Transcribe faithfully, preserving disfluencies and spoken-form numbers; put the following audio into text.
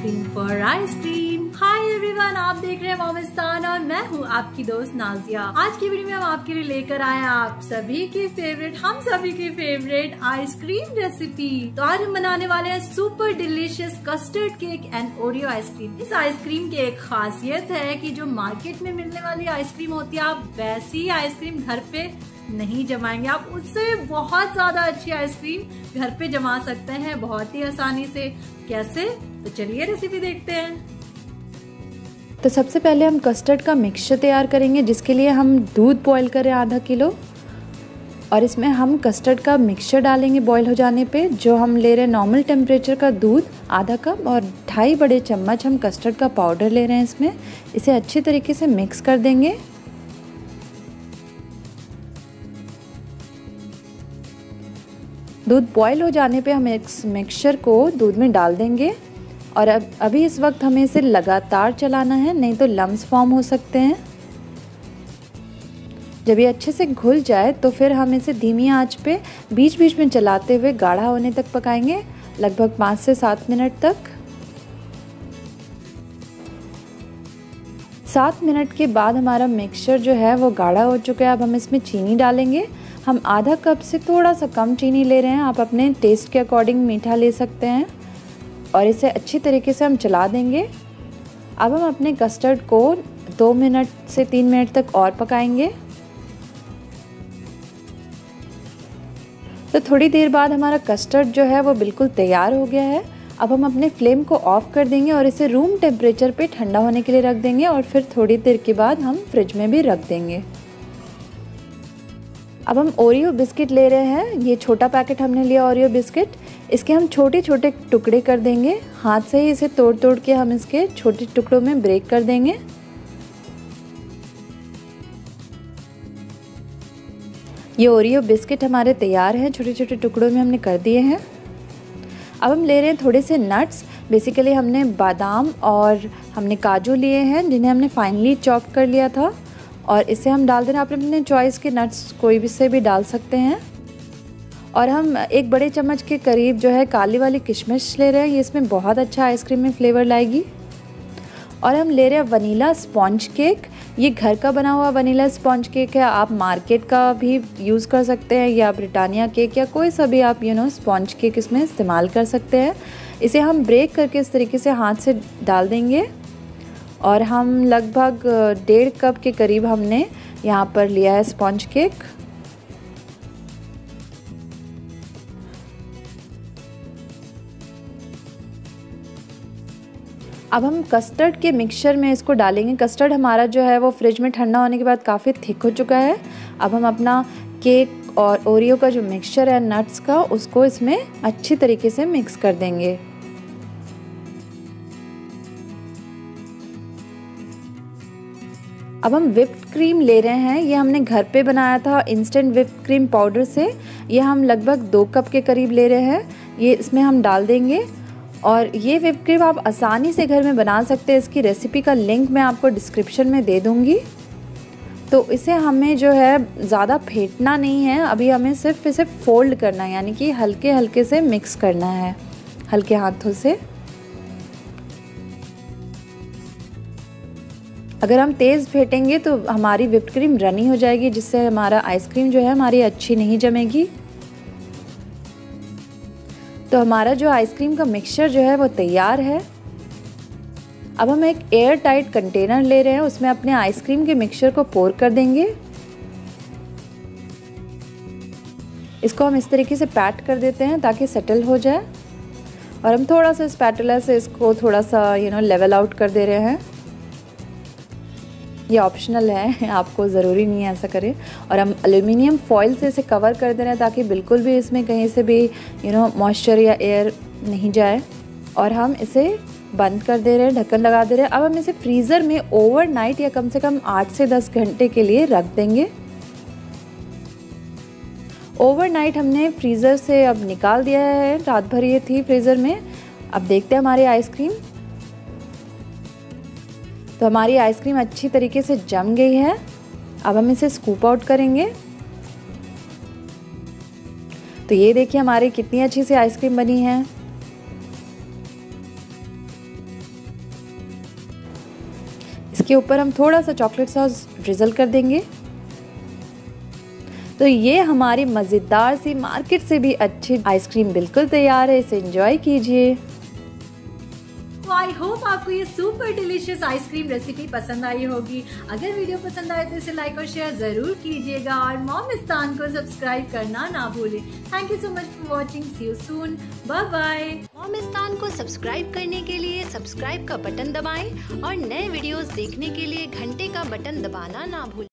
Ice cream for ice cream. Hi everyone, आप देख रहे हैं मोमिस्तान और मैं हूँ आपकी दोस्त नाजिया। आज की वीडियो में हम आपके लिए लेकर आए हैं आप सभी की फेवरेट, हम सभी की फेवरेट आइसक्रीम रेसिपी। तो आज हम बनाने वाले हैं super delicious custard cake and Oreo ice cream. इस आइसक्रीम की एक खासियत है कि जो मार्केट में मिलने वाली आइसक्रीम होती है, आप वैसी आइसक्रीम घर पे नहीं जमाएंगे। आप उससे बहुत ज्यादा अच्छी आइसक्रीम घर पे जमा सकते हैं बहुत ही आसानी से। कैसे? तो चलिए रेसिपी देखते हैं। तो सबसे पहले हम कस्टर्ड का मिक्सचर तैयार करेंगे, जिसके लिए हम दूध बॉईल करें आधा किलो और इसमें हम कस्टर्ड का मिक्सचर डालेंगे बॉईल हो जाने पे। जो हम ले रहे हैं नॉर्मल टेम्परेचर का दूध आधा कप और ढाई बड़े चम्मच हम कस्टर्ड का पाउडर ले रहे हैं इसमें। इसे अच्छी तरीके से मिक्स कर देंगे। दूध बॉईल हो जाने पे हम इस मिक्सचर को दूध में डाल देंगे और अब अभी इस वक्त हमें इसे लगातार चलाना है, नहीं तो लम्स फॉर्म हो सकते हैं। जब ये अच्छे से घुल जाए तो फिर हम इसे धीमी आंच पे बीच बीच में चलाते हुए गाढ़ा होने तक पकाएंगे, लगभग पाँच से सात मिनट तक। सात मिनट के बाद हमारा मिक्सचर जो है वो गाढ़ा हो चुका है। अब हम इसमें चीनी डालेंगे। हम आधा कप से थोड़ा सा कम चीनी ले रहे हैं, आप अपने टेस्ट के अकॉर्डिंग मीठा ले सकते हैं और इसे अच्छी तरीके से हम चला देंगे। अब हम अपने कस्टर्ड को दो मिनट से तीन मिनट तक और पकाएंगे। तो थोड़ी देर बाद हमारा कस्टर्ड जो है वो बिल्कुल तैयार हो गया है। अब हम अपने फ्लेम को ऑफ कर देंगे और इसे रूम टेम्परेचर पे ठंडा होने के लिए रख देंगे और फिर थोड़ी देर के बाद हम फ्रिज में भी रख देंगे। अब हम ओरियो बिस्किट ले रहे हैं। ये छोटा पैकेट हमने लिया ओरियो बिस्किट। इसके हम छोटे छोटे टुकड़े कर देंगे। हाथ से ही इसे तोड़ तोड़ के हम इसके छोटे टुकड़ों में ब्रेक कर देंगे। ये ओरियो बिस्किट हमारे तैयार हैं, छोटे छोटे टुकड़ों में हमने कर दिए हैं। अब हम ले रहे हैं थोड़े से नट्स। बेसिकली हमने बादाम और हमने काजू लिए हैं, जिन्हें हमने फाइनली चॉप कर लिया था और इसे हम डाल देना। आप अपने चॉइस के नट्स कोई भी से भी डाल सकते हैं। और हम एक बड़े चम्मच के करीब जो है काली वाली किशमिश ले रहे हैं। ये इसमें बहुत अच्छा आइसक्रीम में फ्लेवर लाएगी। और हम ले रहे हैं वनीला स्पॉन्ज केक। ये घर का बना हुआ वनीला स्पॉन्ज केक है। आप मार्केट का भी यूज़ कर सकते हैं या ब्रिटानिया केक या कोई सा भी आप यू नो स्पॉन्ज केक इसमें इस्तेमाल कर सकते हैं। इसे हम ब्रेक करके इस तरीके से हाथ से डाल देंगे और हम लगभग डेढ़ कप के करीब हमने यहाँ पर लिया है स्पॉन्ज केक। अब हम कस्टर्ड के मिक्सचर में इसको डालेंगे। कस्टर्ड हमारा जो है वो फ्रिज में ठंडा होने के बाद काफ़ी थिक हो चुका है। अब हम अपना केक और ओरियो का जो मिक्सचर है नट्स का, उसको इसमें अच्छी तरीके से मिक्स कर देंगे। अब हम व्हिप्ड क्रीम ले रहे हैं। ये हमने घर पे बनाया था इंस्टेंट व्हिप्ड क्रीम पाउडर से। ये हम लगभग दो कप के करीब ले रहे हैं। ये इसमें हम डाल देंगे और ये व्हिप्ड क्रीम आप आसानी से घर में बना सकते हैं। इसकी रेसिपी का लिंक मैं आपको डिस्क्रिप्शन में दे दूँगी। तो इसे हमें जो है ज़्यादा फेंटना नहीं है, अभी हमें सिर्फ इसे फोल्ड करना है, यानी कि हल्के हल्के से मिक्स करना है हल्के हाथों से। अगर हम तेज़ फेंटेंगे तो हमारी व्हिप्ड क्रीम रनी हो जाएगी, जिससे हमारा आइसक्रीम जो है हमारी अच्छी नहीं जमेगी। तो हमारा जो आइसक्रीम का मिक्सचर जो है वो तैयार है। अब हम एक एयर टाइट कंटेनर ले रहे हैं, उसमें अपने आइसक्रीम के मिक्सचर को पोर कर देंगे। इसको हम इस तरीके से पैट कर देते हैं ताकि सेटल हो जाए और हम थोड़ा सा स्पैटुला से इसको थोड़ा सा यू नो लेवल आउट कर दे रहे हैं। ये ऑप्शनल है, आपको ज़रूरी नहीं है ऐसा करें। और हम एल्युमिनियम फॉइल से इसे कवर कर दे रहे हैं ताकि बिल्कुल भी इसमें कहीं से भी यू नो मॉइस्चर या एयर नहीं जाए। और हम इसे बंद कर दे रहे हैं, ढक्कन लगा दे रहे हैं। अब हम इसे फ्रीज़र में ओवरनाइट या कम से कम आठ से दस घंटे के लिए रख देंगे। ओवरनाइट हमने फ्रीज़र से अब निकाल दिया है, रात भर ये थी फ्रीज़र में। अब देखते हैं हमारी आइसक्रीम। तो हमारी आइसक्रीम अच्छी तरीके से जम गई है। अब हम इसे स्कूप आउट करेंगे। तो ये देखिए हमारी कितनी अच्छी सी आइसक्रीम बनी है। इसके ऊपर हम थोड़ा सा चॉकलेट सॉस ड्रिजल कर देंगे। तो ये हमारी मज़ेदार सी मार्केट से भी अच्छी आइसक्रीम बिल्कुल तैयार है, इसे एंजॉय कीजिए। आई होप आपको ये सुपर डिलीशियस आइसक्रीम रेसिपी पसंद आई होगी। अगर वीडियो पसंद आए तो इसे लाइक और शेयर जरूर कीजिएगा और मॉमिस्तान को सब्सक्राइब करना ना भूलें। Thank you so much for watching, see you soon, bye bye. Momistan को सब्सक्राइब करने के लिए सब्सक्राइब का बटन दबाएं और नए वीडियोस देखने के लिए घंटे का बटन दबाना ना भूलें।